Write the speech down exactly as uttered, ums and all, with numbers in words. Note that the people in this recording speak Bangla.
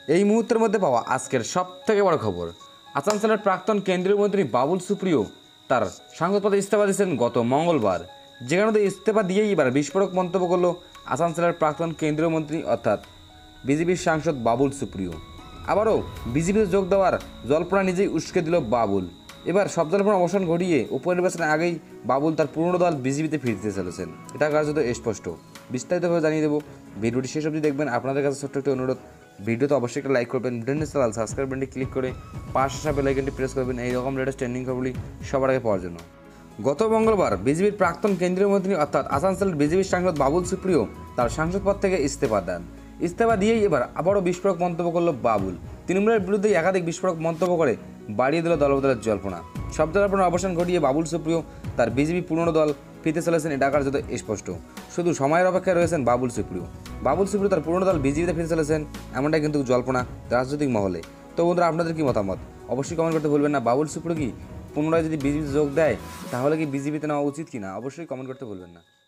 এই মুহূর্তের মধ্যে পাওয়া আজকের সবথেকে বড় খবর, আসানসোলের প্রাক্তন কেন্দ্রীয় মন্ত্রী বাবুল সুপ্রিয় তার সাংসদ পদে ইস্তফা দিয়েছেন গত মঙ্গলবার। যেখানে ইস্তফা দিয়েই এবার বিস্ফোরক মন্তব্য করল আসানসোলের প্রাক্তন কেন্দ্রীয় মন্ত্রী অর্থাৎ বিজেপির সাংসদ বাবুল সুপ্রিয়। আবারও বিজেপিতে যোগ দেওয়ার জল্পনা নিজেই উস্কে দিল বাবুল। এবার সব জল্পনা অবসান ঘটিয়ে উপনির্বাচনের আগেই বাবুল তার পুরনো দল বিজেপিতে ফিরতে চলেছেন, এটা কার্যত স্পষ্ট। বিস্তারিতভাবে জানিয়ে দেবো, ভিডিওটি শেষ অবধি দেখবেন। আপনাদের কাছে ছোট্ট একটি অনুরোধ, ভিডিওতে অবশ্যই একটা লাইক করবেন, ভিডিও চ্যানেল সাবস্ক্রাইব বাটনটি ক্লিক করে পাশে আসা বেল আইকনটি প্রেস করবেন এই রকম লেটেস্ট ট্রেন্ডিং খবরগুলি সবার আগে পাওয়ার জন্য। গত মঙ্গলবার বিজেপির প্রাক্তন কেন্দ্রীয় মন্ত্রী অর্থাৎ আসানসোলের বিজেপির সাংসদ বাবুল সুপ্রিয় তার সাংসদ পদ থেকে ইস্তফা দেন। ইস্তফা দিয়েই এবার আবারও বিস্ফোরক মন্তব্য করল বাবুল। তৃণমূলের বিরুদ্ধে একাধিক বিস্ফোরক মন্তব্য করে বাড়িয়ে দিল দলবদলের জল্পনা। সব জল্পনার অবসান ঘটিয়ে বাবুল সুপ্রিয় তার বিজেপি পুরনো দল ফিরতে চলেছেন, এটা কার্যত স্পষ্ট। শুধু সময়ের অপেক্ষায় রয়েছেন বাবুল সুপ্রিয়। বাবুল সুপ্রিয় তার পুরনো দল বিজেপিতে ফিরতে চলেছেন, এমনটাই কিন্তু জল্পনা রাজনৈতিক মহলে। তো বন্ধুরা, আপনাদের কি মতামত অবশ্যই কমেন্ট করতে ভুলবেন না। বাবুল সুপ্রিয় কি পুনরায় যদি বিজেপিতে যোগ দেয় তাহলে কি বিজেপিতে নেওয়া উচিত কিনা অবশ্যই কমেন্ট করতে ভুলবেন না।